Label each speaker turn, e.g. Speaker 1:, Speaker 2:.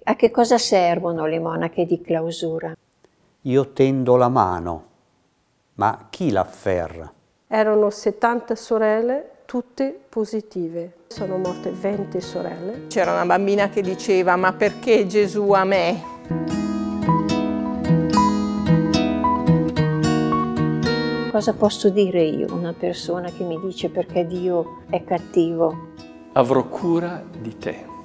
Speaker 1: A che cosa servono le monache di clausura?
Speaker 2: Io tendo la mano, ma chi l'afferra?
Speaker 3: Erano 70 sorelle, tutte positive. Sono morte 20 sorelle.
Speaker 4: C'era una bambina che diceva: ma perché Gesù a me?
Speaker 1: Cosa posso dire io a una persona che mi dice perché Dio è cattivo?
Speaker 5: Avrò cura di te.